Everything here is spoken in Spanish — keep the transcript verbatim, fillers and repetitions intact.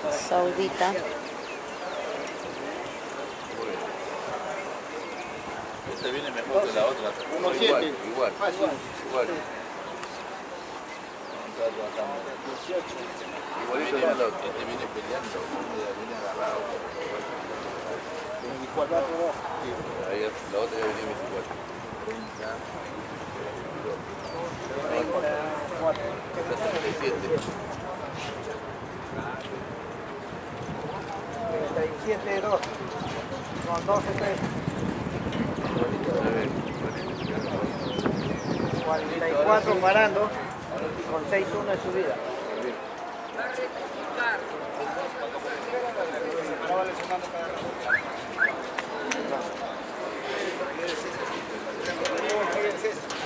Saudita. Esta viene mejor que la otra. uno siete. Igual, igual. Ah, sí. Igual. Igualito viene la otra. Este viene peleando, viene agarrado. veinticuatro. Ahí la otra ya venía veinticuatro. treinta y siete. treinta y siete, dos. Con doce, tres. cuarenta y cuatro parando con seis uno de subida. Ahora